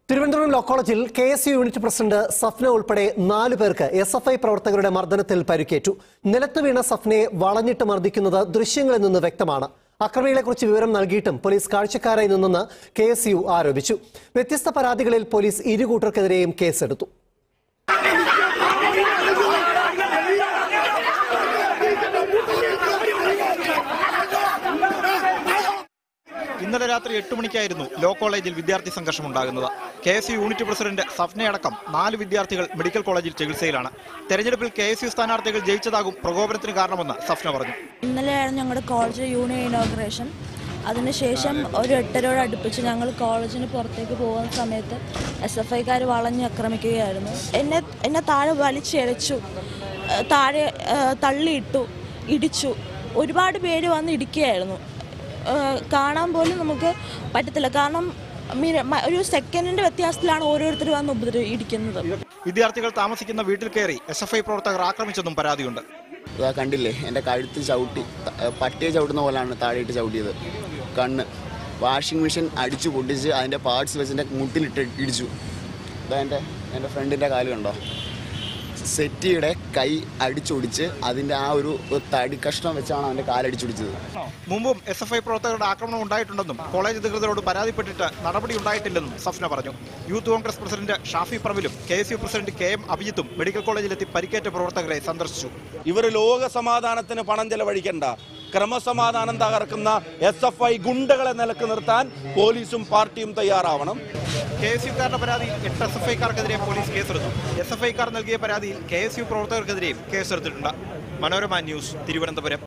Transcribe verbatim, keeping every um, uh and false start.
Trivandrum Law College, K S U Unit President Safna Ulpade, Nalu Perka, S F I Protagara Mardanatil Pariketu, Nelatavina Safne, Valanita Mardikina, Drishing and the Vectamana. Akramila Kuchiviram Nalgitum, Police Karchakara in Nuna, K S U Arabichu. Vetista Paradical Police Irigutra Kadream case. ഇന്നലെ രാത്രി എട്ട് മണിക്കായിരുന്നു law കോളേജിൽ വിദ്യാർത്ഥി സംഘർഷം ഉണ്ടാകുന്നത്. K S U unit president സഫ്നയടക്കം നാല് വിദ്യാർത്ഥികൾ മെഡിക്കൽ കോളേജിൽ ചികിത്സയിലാണ്. തെരഞ്ഞെടുപ്പിൽ കെ എസ് യു സ്ഥാനാർത്ഥികൾ ജയിച്ചതാകും പ്രകോപനത്തിന് കാരണമെന്ന് സഫ്ന പറഞ്ഞു. ഇന്നലെയായിരുന്നു ഞങ്ങളുടെ കോളേജ് യൂണിയൻ ഇനോഗ്രേഷൻ. അതിനുശേഷം ഒരു എട്ടരോട് അടുപ്പിച്ച് ഞങ്ങൾ കോളേജിന് പുറത്തേക്ക് പോകുന്ന സമയത്ത് എസ് എഫ് ഐക്കാർ വളഞ്ഞ് ആക്രമിക്കുകയായിരുന്നു. എന്നെ എന്നെ താഴെ വലിച്ചെരച്ചു, താഴെ തള്ളിയിട്ടു, ഇടിച്ചു. ഒരുപാട് പേര് വന്ന് ഇടിക്കുകയായിരുന്നു. കാണാൻ പോലും നമുക്ക് പറ്റത്തില്ല. കാരണം ഒരു സെക്കൻഡിന്റെ വ്യത്യാസത്തിലാണ് ഓരോരുത്തർ വന്ന് ഉപദ്രവ ഇടിക്കുന്നത്. വിദ്യാർത്ഥികൾ താമസിക്കുന്ന വീട്ടിൽ കയറി എസ് എഫ് ഐ പ്രവർത്തകർ ആക്രമിച്ചെന്നും പരാതിയുണ്ട്. കണ്ടില്ലേ, എൻ്റെ കഴുത്ത് ചവിട്ടി, പട്ടിയെ ചവിട്ടുന്ന പോലാണ് താഴെയിട്ട് ചവിട്ടിയത്. കണ്ണ് വാഷിംഗ് മെഷീൻ അടിച്ചു പൊട്ടിച്ച് അതിൻ്റെ പാർട്സ് വെച്ച് എൻ്റെ മുട്ടിലിട്ട് ഇടിച്ചു. ഇതാ എൻ്റെ എൻ്റെ ഫ്രണ്ടിൻ്റെ കാല് കണ്ടോ, സെറ്റിയുടെ കൈ അടിച്ചൊടിച്ച് അതിൻ്റെ ആ ഒരു തടി കഷ്ണം വെച്ചാണ് അവൻ്റെ കാലടിച്ചൊടിച്ചത്. മുമ്പും എസ് എഫ് ഐ പ്രവർത്തകരുടെ ആക്രമണം ഉണ്ടായിട്ടുണ്ടെന്നും കോളേജ് അധികൃതരോട് പരാതിപ്പെട്ടിട്ട് നടപടി ഉണ്ടായിട്ടില്ലെന്നും സഫ്ന പറഞ്ഞു. യൂത്ത് കോൺഗ്രസ് പ്രസിഡന്റ് ഷാഫി പറമ്പിലും K S U president K M അഭിജിത്തും മെഡിക്കൽ കോളേജിലെത്തി പരിക്കേറ്റ പ്രവർത്തകരെ സന്ദർശിച്ചു. ഇവർ ലോക സമാധാനത്തിന് പണം ചെലവഴിക്കേണ്ട, ക്രമസമാധാനം തകർക്കുന്ന എസ് എഫ് ഐ ഗുണ്ടകളെ നിലക്ക് നിർത്താൻ പോലീസും പാർട്ടിയും തയ്യാറാവണം. കെ എസ് യുക്കാരുടെ പരാതിയിൽ എട്ട് എസ് എഫ് ഐക്കാർക്കെതിരെ പോലീസ് കേസെടുത്തു. എസ് എഫ് ഐക്കാർ നൽകിയ പരാതിയിൽ കെ എസ് യു പ്രവർത്തകർക്കെതിരെയും കേസെടുത്തിട്ടുണ്ട്. മനോരമ ന്യൂസ്, തിരുവനന്തപുരം.